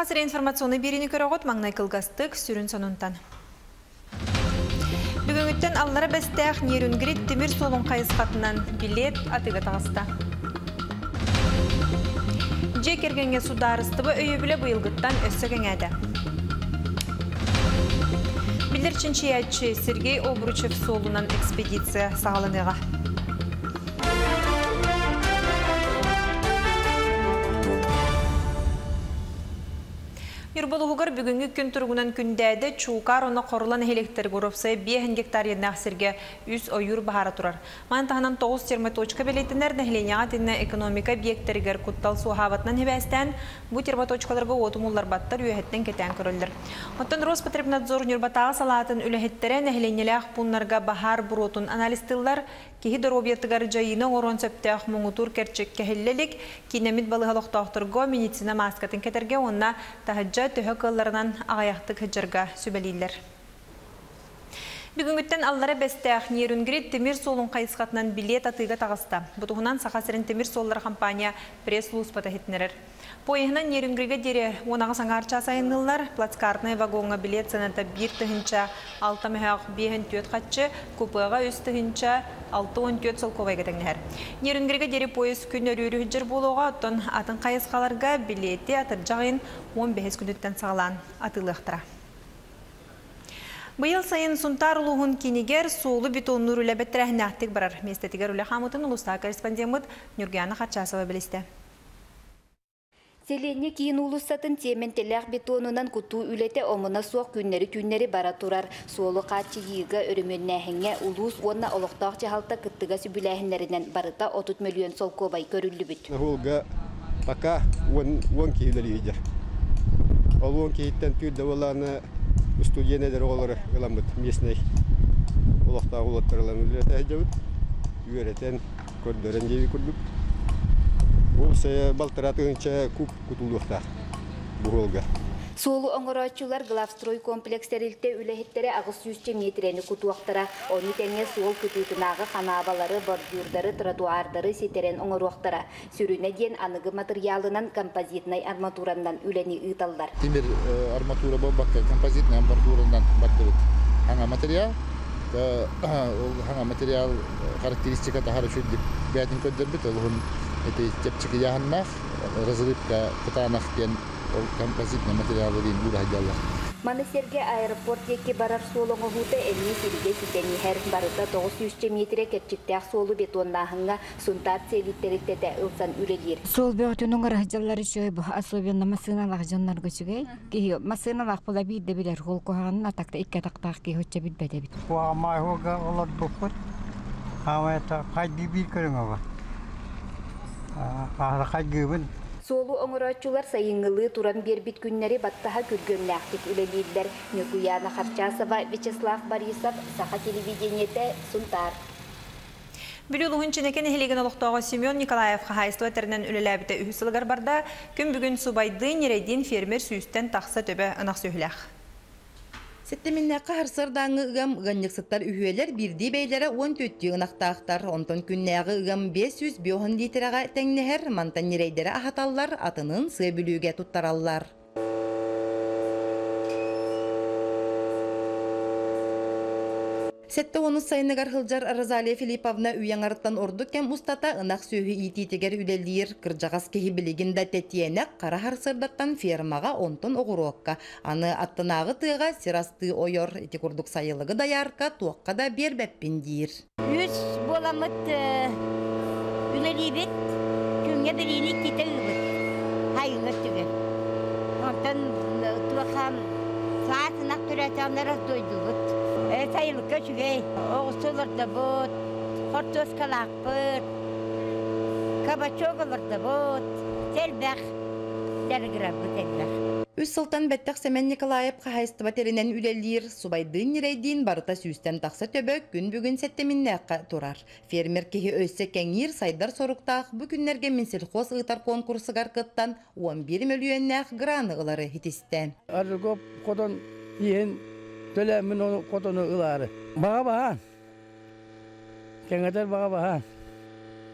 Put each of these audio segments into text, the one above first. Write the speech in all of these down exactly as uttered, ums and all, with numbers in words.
Сақасыры информационный берені көріғыт маңнай кылғастық сүрін сонунтан. Бүгінгіттен аллары бәстәқ нерүнгірет темір солын қайысқатынан билет атыға тағыста. Жекергенге сударыстыбы өйі біле бұйылғыттан өссіген әді. Білдірчінші әтші Сергей Обручев солынан экспедиция сағалыныға. Юрболуғығыр бүгінгі күн тұрғынан күндәді чуғар оны қорылан электр ғұрыпсай бес гектар едін әқсірге үз ойыр бағара тұрар. Мантағынан тоғыз жиырма точка белетінер нәхіленеға тінне экономика объекттергер құттал суғабатынан хебәстен бұ жиырма точкаларға отымулар баттар үйәхеттен кетен көрілдір. Оттан Роспотребнадзор Нюрбатаға салатын үләхеттері нәхіленеләқ бұнларға бағар бұротын аналистылар кехи дороbiyyatыгар жайына орон сөптәқ мұңытур кәрчек кәхіллелік кинемит балығалықтақтырға медицина маскатын кетерге онна тахаджа төһө кылларынан ағаяқтық хыджырға сөбәлейлер. Бүгінгіттен аллары бәстәқ нерүнгірет темір солын қайысқатынан билет атыға тағыста. Бұтығынан Сақасырын темір соллар компания пресс-луз патахетінерер. Пойығынан нерүнгірге дере онағы саңарча сайынылар, плацкартный вагонға билет саната бір түхінча алты мәғақ бейін төт қатчы, көпіға өз түхінча алты он төт солковай кетіңнер. Нерүнгірге дере пойыз күн өрі жүр болуға, оттан атын қайысқаларға билеті атыр жағын он бес күніттен сағалан атылықтыра. Бұйыл сайын сұнтар ұлығын кенегер соулы бетоннур үләбеттірәхін әқтік барар. Местетігер үлі қамытын ұлыста корреспондемыт Нюргияна Қатшасова білісті. Селене кейін улустатын тементелек бетонунан куту үлете омына соқ күннері-күннері бара турар. Суолы қатчы егі өріменнәхіңе улус онна олықтақ жағалта кыттыға сүбіләхінлерінен барыта отыз миллион сол кобай көрілі бүт. Олға пока он кейлері егер. Ол он кейттен түрді оланы студенелер олары ғаламыд местный олықтағы олаттарылан үлеті әжеуіт. Үйеретен көрдерін жейі күрдік. Ол сәе балтыратығынша күп күтілдіқтақ бұғылға. Суолу оңырачулар главстрой комплекстерілте үләхеттері ағыз жүз метрені күтуақтыра. Оны тәңе суол күтітінағы қанабалары, бордюрдары, тротуардары сетерен оңыруақтыра. Сүріне ден анығы материалынан композитнай арматурандан үләні ұйталдар. Темір арматура болбаққа композитнай арматурандан бақтырыт. Хаңа материал, хаңа материал характеристиката хорошо бәтін көддер біт, олығын тепчікі яғыннақ, разрывка қытанақ кен композитный материалы дейін бұра жалар. Манысерге аэропорт еке барар солыңы ғуты әліне селге сетені әр барыта тоғыз жүз метре кәпчіктәқ солы бетоннағыңа сұнтар селиттеріктеді ұлсан үлелер. Сол бөғітінің ғырағжалары шөй бұл, особенно масыналақ жанлар көшіге. Кейі масыналақ бұла бейді білер ғол қоғанын атақта икке тақтақ кей өтчі білбәді біт. Қоғамай ғолға олар бұқыр, қамайта қайды бір көрің оға. Ағыр қайгыбын. Солу оңырачулар сайыңылы туран бербит күннері баттаға күргөннәқтік үлелейділер. Нюкуяна Харчасова, Вячеслав Борисов, Саха телевидениеті, Сунтар. Білуылығын ченекен хелеген олықтауға Семен Николаев қағайыстыва тәрінен үлеләбіті үхісілігар барда, күн бүгін субайды нерейден фермер сүйістен тақсы төбі ынақ сөйләқ. Сеттеминнәққа харсырдаңы ұғам ұғаннықсыттар үйелер бірді бейлері он төтті ұнақтақтар. Онтон күннәғы ұғам бес жүз беғын литраға тәңнәхер мантан нерейдері ағаталлар атының сы бүліге тұттараллар. Сетте оны сайынығар Хылжар Розалия Филипповна үйяңарыттан орды кәм ұстата ынақ сөйі итетегер үлелер кіржағас кехи білігінді тәтиенек қара харсырдаттан фермаға онтон оғыруаққа. Аны аттынағы тыға сирасты ойор еті күрдік сайылығы даярқа туаққа да бер бәппен дейір. Үз боламыт үлелебет күнге бірейні кете үбіт. Хайыңыр түге. Онтон туақам саатынақ түрәтанлар аз дойды бұт. Sayılıkka şügey, oğusular da bot, hortoz kalak bot, kabaçoğular da bot, telbək, dergrabı telbək. Үз сылтан бәттәқ Семен Николаев қағайыстыва терінен үлелер, субайдың нерейден барыта сүйістен тақсы төбі күн бүгін сәттеміннәққа тұрар. Фермер кеге өсі кәңір сайдар сорықтақ бұ күннерге Минсельхоз ұйтар конкурсы ғарқыттан он бір миллионнәқ гранығылары хетесті. Арыгоп қодан ең Төләмін оны қотыны ұлары. Баға баған. Кәңетер баға баған.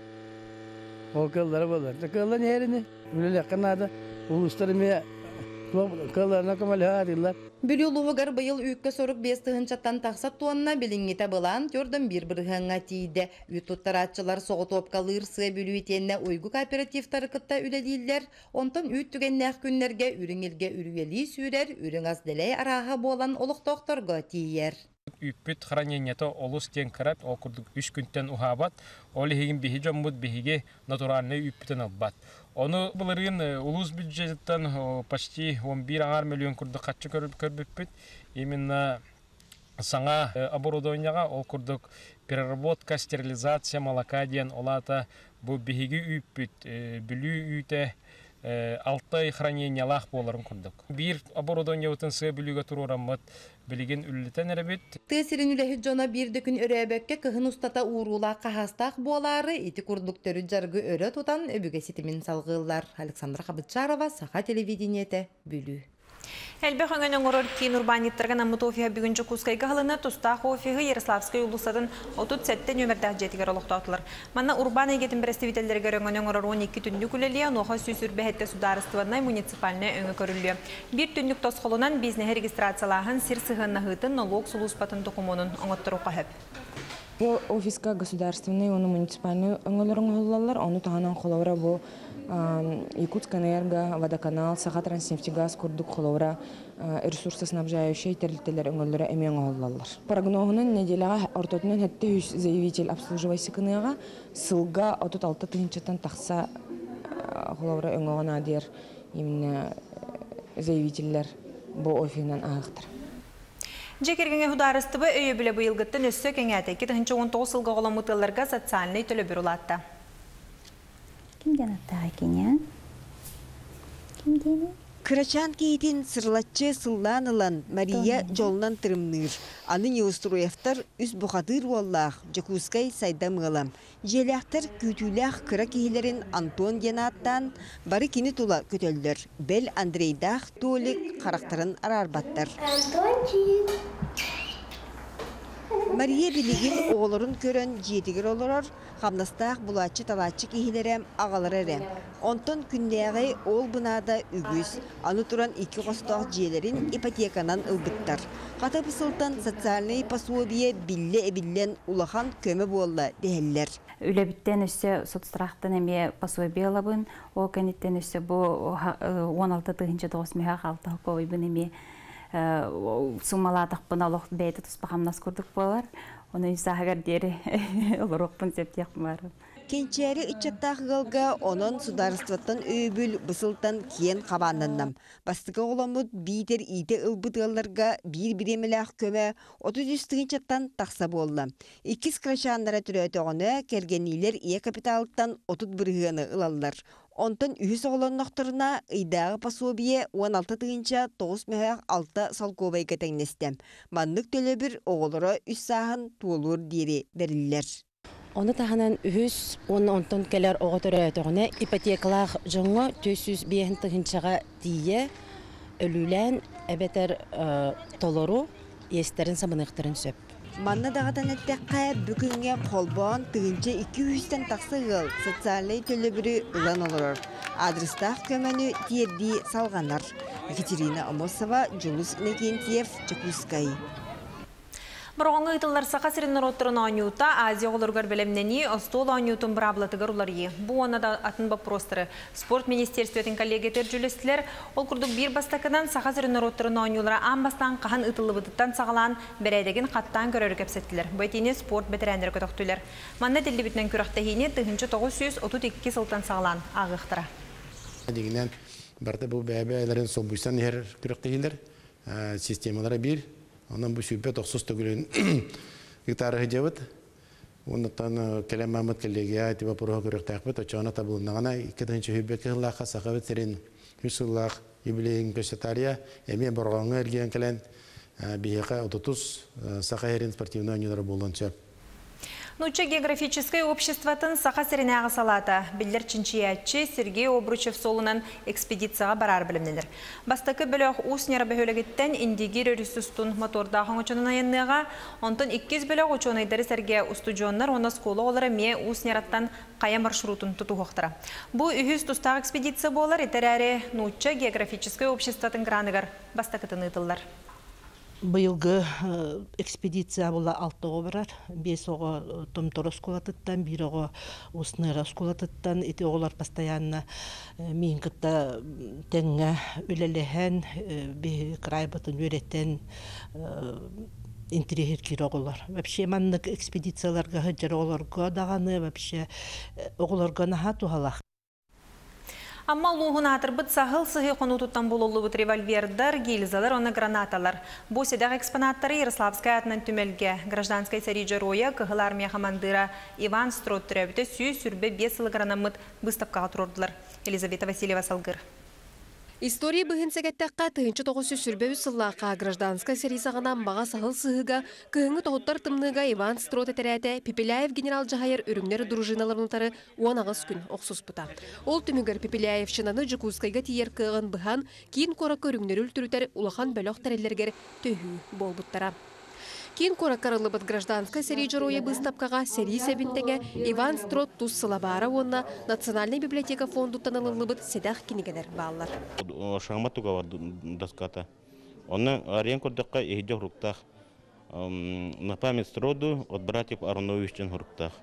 Ол кылдары болар. Кылдан еріні. Үлелі қанады. Улыстары ме Кылана камалхатылар. Бүлүлугар быйыл үккө сорук бес тыгынчаттан тахсат туанна билиңите былан төрдөн бир бирхаңга тийди. Үттуттаратчылар соготопкалыр сы бүлүйтенне ойгу кооперативтары кытта үлелилер, онтон үттүгеннәк күннерге үрүңелге үрүели сүрер, үрүң азделей араха болан олуктокторго тийер. Үппүт хранението олус тен карат, ол курдук үч күнтен ухабат, ол хигин бихи жоммут бихиге натуральный үппүтен албат. Оны булырын улус бюджеттен почти он бир миллион курдук катчы көрбүппүт. Именно саңа оборудованияга ол курдук переработка, стерилизация молока ден олата бу бихиги үппүт, бүлүү үйте алты хранениялах боларын курдук. Бир оборудование утын сы бүлүүгө турураммыт. Билеген үллетен әребет. Тесирин үләхі жона бір дөкін өрәбәкке кыхын устата урула қағастақ болары ити курдуктөрү жаргы өрі тутан өбіге сетімін салғылар. Александра Қабытчарова, Саха телевидениеті бүлі. Әлбе хөңөнің орыр кейін урбаниттарған аммыт офиға бүгінчі кускайға ғылыны тұстақ офиғы Ярославскай улысадың отут сәтті нөмірдәқ жетігер олықтатылар. Манна урбан егетін бірестевителдерге өңөнің орыр он екі түнді күлелия, ноға сөсір бәхетті сударыстыванай муниципаліне өңі көрілі. Bir түндік тосқолынан бизнеге регистрациялағын сир сығынна ғытын налог сұлуспатын документын оңыттыру қағып. По офиска государственный, он муниципальный оңылырың ғылалар, оны тағанан қолауыра бұл Якутск энерго, водоканал, Саха Транснефтегаз, Курдук Холора, ресурсоснабжающие территории оңылыры әмен ғылалар. Прогнозының неделяға ортотынан әтті үш заявитель обслуживайсы кыныға сылға отут алты тыгынчаттан тақса ғылауыра өңіған адер именно заявителер бұл офинан ағықтыр. Жекергенге хударыстыбы өйі білі бұйылғыттын өссі кәңәті кетігінші он тоғыз сылға ғаламытыларға социальный төлі бір ұлатты. Кімден аттаға кене? Кімден? Кырачан кейтин сырлатчы сылланылан Мария жолынан тырымныр. Аны неуструяфтар үс бұқадыр уаллах, Жакускай сайдамылам. Желяқтар күтілях кыра кейлерін Антон Генаттан бары кені тула көтөлдір. Бел Андрейдах толик қарақтарын арарбаттар. Антончик! Мария билигин оғылырын көрін жетігір олырыр, қамнастақ бұлатчы талатчы кейлерем ағалар әрем. Онтон күндегі ол бұнада үгіз, аны тұран екі қостақ желерін ипотеканан ұлбыттар. Қаты бұсылтан социальный пособие билле әбіллен улахан көмі болла дәлілер. Үләбіттен өсі соцстрақтан әме пособие алабын, о кәнеттен өсі бұл он алты тығынчы тоғыз меға қалты алковай бұн әме суммаладық бұн алоқ бәйті тұспақамнас көрдік болар. Оны үсағығар дері олырықпын септек бары. Кенчәрі үтчаттақ ғылға онын сударыстываттан өйбіл бұсылтан кен қабаныннам. Бастығы оламыд бейтер иді ұлбыдғаларға бір біреміләқ көмі отыз үш тығынчаттан тақса болды. Икіз крашанлара түрәті оғыны кәргенилер ие капиталықтан отыз бірғыны ұлалар. Онтан үйіс оғыланнақтырына ұйдағы пособие он алты тығынча тоғыз мәғақ алты салковай кәтәңнестем. Маннық төлі бір оғылыра үс сағын туылыр дері берілер. Оны тағынан үхіс, оны онтан кәлер оғытыры өтіғіне ипотекалақ жоңы төс жүз бейін тығынчаға дейе өлілән әбетер толыру естерін самынықтырын сөп. Манна дағадан әттәққа бүкінге қолбан тығынча екі жүзден тақсы ғыл социальный төлі бірі ұлан олырыр. Адрестақ көмәні тиерді салғанар. Екатерина Амосова, Жулус Иннокентьев, Жакускай. Бұрғанғы ұйтылар сақа сірінер отырын анюта Азия олырғар білімнені остол анютын бұраблатығыр олар е. Бұл онада атын бапростыры. Спорт министерстветін коллегетер жүлестілер ол күрдік бір бастақынан сақа сірінер отырын анюлара ан бастан қахан ұйтылы бұдыттан сағалан бәрәдеген қаттан көрері көпсеттілер. Бәйтіне спорт бәтірәндер көтіқтілер. Манна тілі бітінен күрақтағіне тұхыншы тоғыз жүз отыз екі сылтан сағалан ағықтыра. Дегенен барда бұл бәбәлерін солбуйсан ер күрақтағылер системалары бір. Онан бұл сүйбет оқсыз түгілін гитары ғыдебіт. Онықтан кәлем Мамыд коллегия айтыба бұрға көріқтақ біт. Очағына табылынағына екі тыңшы хүйбет кығылаққа сақабет серін үсіллақ юбилейін көсетария. Әме бұрғаңы әрген кәлен бейеқа отыз сақа ерін спортивны ойнылары болуын сөп. Нуча географическое обществотын сақа сиренағы салата. Білдер чинчиятчы Сергей Обручев солынан экспедицияға барар білімденір. Бастакы біліғ ұс нера бөхөлігіттен индигер өрісістун мотордағын ұчының айынныға, онтын иккіз біліғ ұчонайдары сәрге ұстуджонлар оны сколы олары ме ұс нераттан қая маршрутын тұту хоқтыра. Бұл үйіз тұстағы экспедиция болар, етер әрі Нуча географическое обществотын граныгар бастакытын ұтылар. Быйылгы экспедиция була алты обрар, бес ого томторо сколатыттан, бир ого усныра сколатыттан, эти оголар постоянно минкытта теңе үлелеген, би крайбатын үйреттен интерьер кироголар. Вообще маннык экспедицияларга хыджар оголарга даганы, вообще оголарга наха тухалах. Амма луғын атырбыт сағыл сығы қону тұттан болулы бұт револьвердар, гильзалар, оны гранаталар. Бұл седақ экспонаттары Ярославская атынан түмелге. Гражданскай сарижа роя кығыл армия командира Иван Строт түрәбіті сүй сүрбе бес сылы гранамыт бұстапқаға тұрордылар. Елизавета Васильева салгыр. История бұғын сәгәттәққа тыгынчы тоғыз сүрбе үсіллаққа гражданская серисағынан баға сағыл сығыға кығыңы тоғыттар тымныға Иван Строт әтәрәті Пепеляев генерал жағайыр өрімнер дружиналарынтары он ағыз күн оқсус бұта. Ол түмігір Пепеляев шынаны жүкузқайға тиер кығын бұған кейін қорақы өрімнер үлтірітер улахан бөліқ тәрелергер төхі бол бұттара. Кейін қорақарылы бұд гражданская серийджа роя бұстапқаға сери сәбінтіңе Иван Строт тұз сылабара онына Национальный библиотека фонду танылылы бұд седақ кенегелер баллар. Шаңма тұға бар доската. Оны арен көрдіққа ехидек руктақ. На память Строду от братьев Ароновичтен руктақ.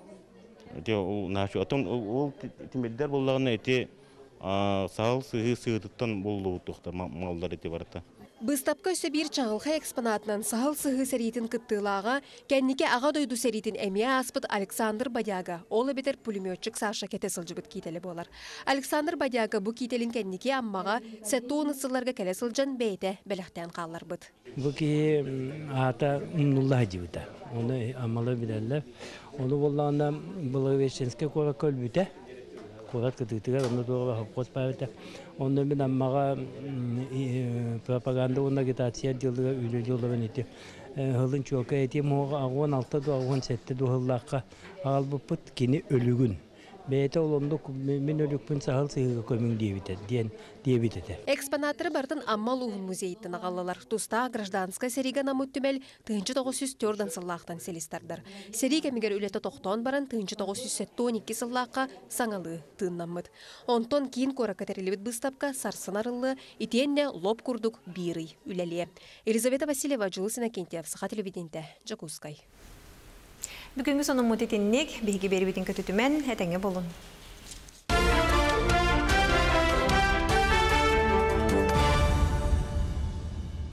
Ол темелдер болағына әте сағыл сығы сығытыттан болуы тұқты малдар әте барыта. Бұстапқа сөбір чаңылға экспонатынан сағыл сығы сәретін күттілаға, кәннеке аға дойду сәретін әмия аспыт Александр Бадяга, олы бетер пулеметчик Саша кетесіл жүбіт кейтелі болар. Александр Бадяга бұ кейтелін кәннеке аммаға сәтті онысыларға кәлесіл жан бәйті бәліқтен қалар бұд. Бұ кей ата ұмнулла жібіті. Оны амалы біләлі. Оны болағында бұлы веченске қора көл бүті. Қорат кітігітігер, оны тоғыға қос бәйті. Onu ben amma propaganda ona agitatsiya dildiga üylü olaban eti. Hılın çoka eti moğa on altı do on yedi do hıllaqqa al bu put kini ölügün. Beyte olumda men ölükpün sahal sıyıga kömün diyebitet diyen diyebitet. Экспонаттары бартын аммал уғын музейттен ағалылар. Туста гражданская серига намыт түмел тыгынчы тоғыз жүз төрттен сыллақтан селистардыр. Серига мегер үлеті тоқтон баран тыгынчы тоғыз жүз сексен эки сыллаққа саңалы тыын намыт. Онтон кейін кора катерилибет быстапка сарсынарылы итенне лоб курдук бирый үлеле. Елизавета Васильева, Жылы Синакентьев, Саха телевиденте, Жакускай. Бүгінгі соның мұтетіннек, бейгі бері бетін көтітімен әтәңе болын.